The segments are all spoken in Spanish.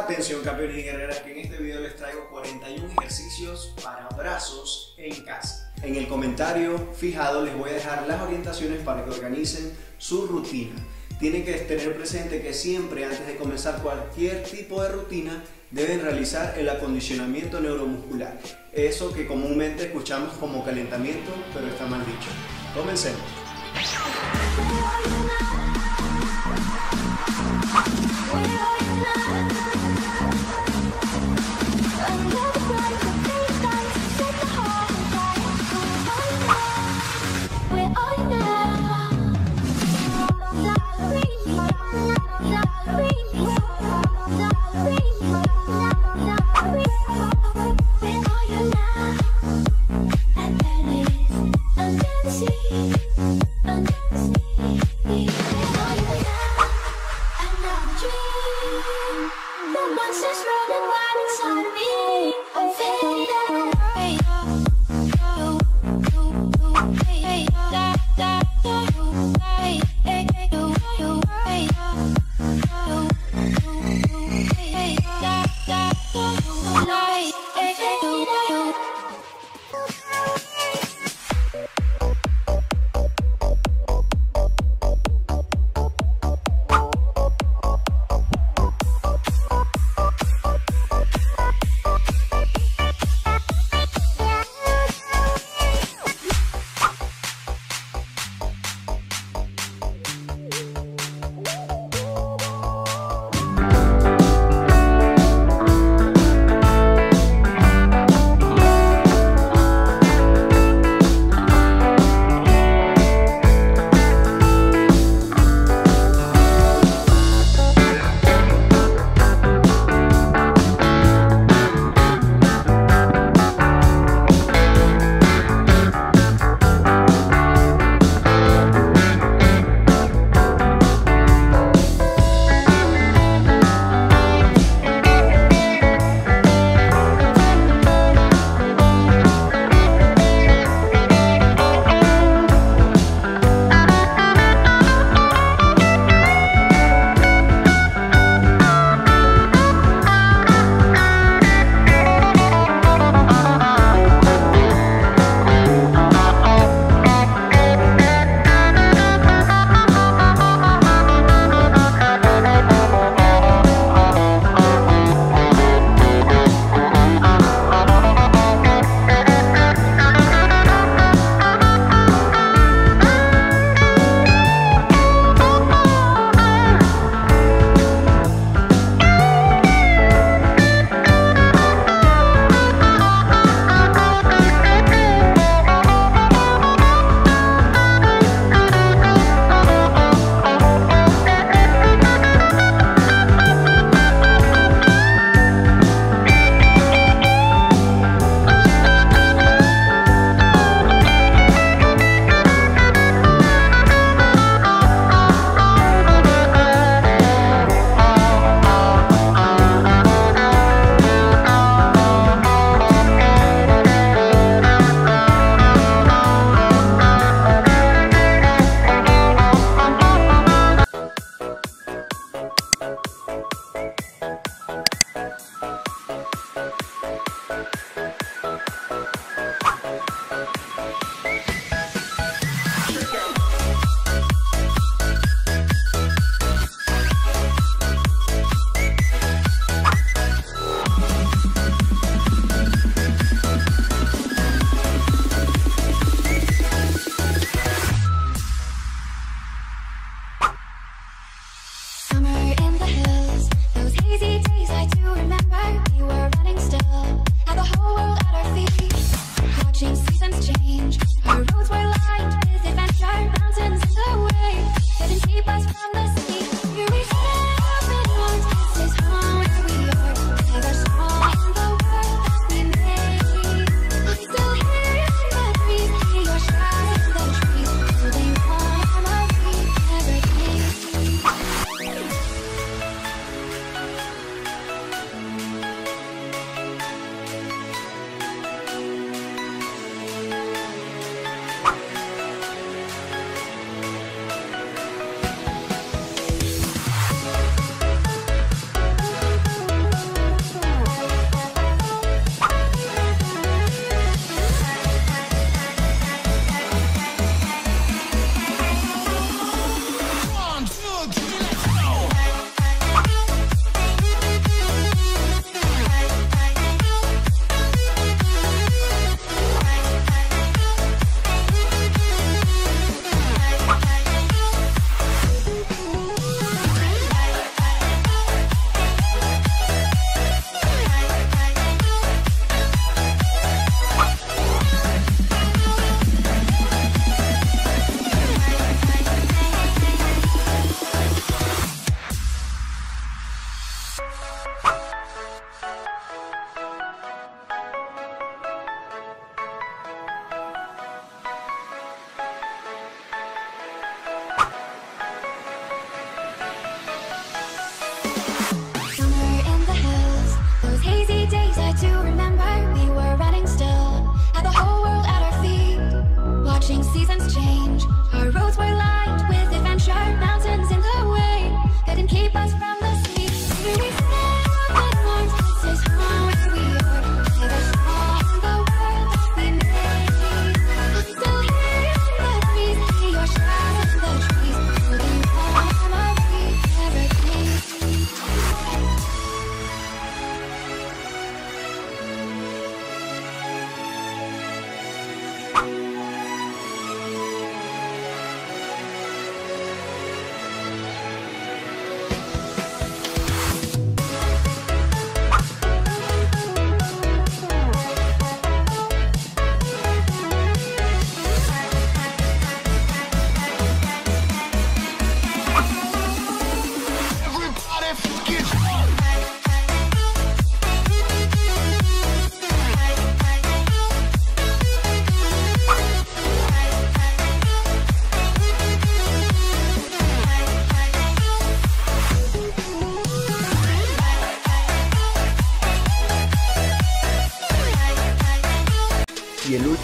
Atención campeones y guerreras, que en este video les traigo 41 ejercicios para brazos en casa. En el comentario fijado les voy a dejar las orientaciones para que organicen su rutina. Tienen que tener presente que siempre antes de comenzar cualquier tipo de rutina deben realizar el acondicionamiento neuromuscular. Eso que comúnmente escuchamos como calentamiento, pero está mal dicho. Comencemos.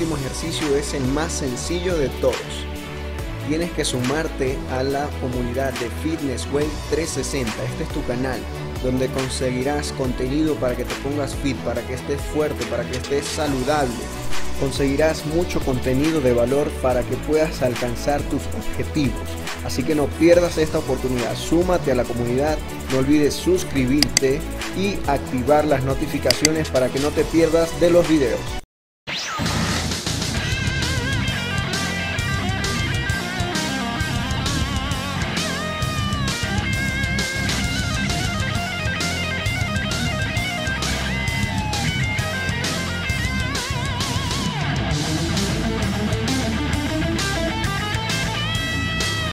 último ejercicio es el más sencillo de todos. Tienes que sumarte a la comunidad de Fitness Way 360. Este es tu canal donde conseguirás contenido para que te pongas fit, para que estés fuerte, para que estés saludable. Conseguirás mucho contenido de valor para que puedas alcanzar tus objetivos. Así que no pierdas esta oportunidad. Súmate a la comunidad, no olvides suscribirte y activar las notificaciones para que no te pierdas de los videos.